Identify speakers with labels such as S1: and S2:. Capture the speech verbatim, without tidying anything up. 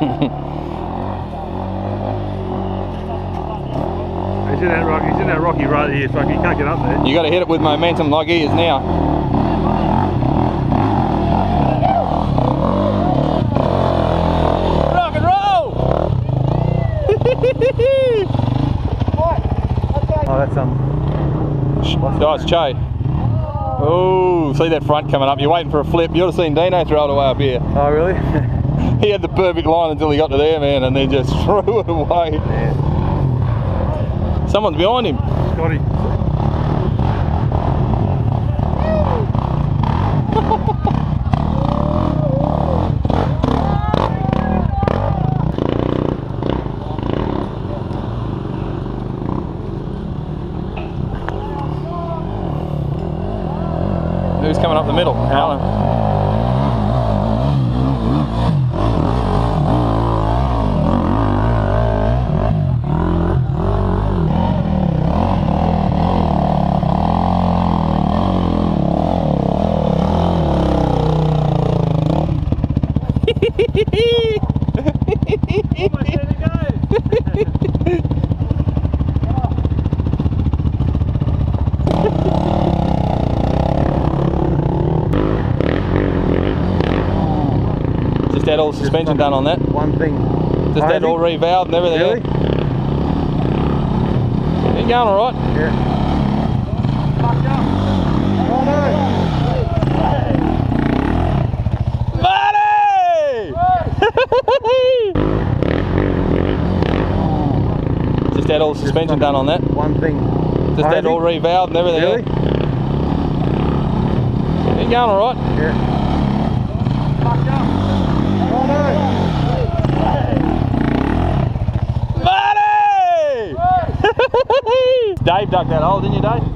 S1: He's in that rocky, he's in that rocky right here, so he can't get up there.
S2: You got to hit it with momentum like he is now. Rock and roll!
S1: Oh, that's um.
S2: Nice Che. Oh, see that front coming up. You're waiting for a flip. You would have seen Dino throw it away up here.
S1: Oh, really?
S2: He had the perfect line until he got to there, man, and then just threw it away.
S1: Yeah.
S2: Someone's behind him.
S1: Scotty.
S2: Who's coming up the middle? Alan. Just had all the suspension done on that.
S1: One thing.
S2: Just had all revalved and everything.
S1: Really?
S2: Yeah. You going alright?
S1: Yeah. Fucked up. Oh no!
S2: Buddy! Just had all the suspension done on that.
S1: One thing.
S2: Just had all revalved and everything.
S1: Really?
S2: Yeah. You going alright?
S1: Yeah. Fucked up. Oh no!
S2: Buddy! Dave dug that hole, didn't you, Dave?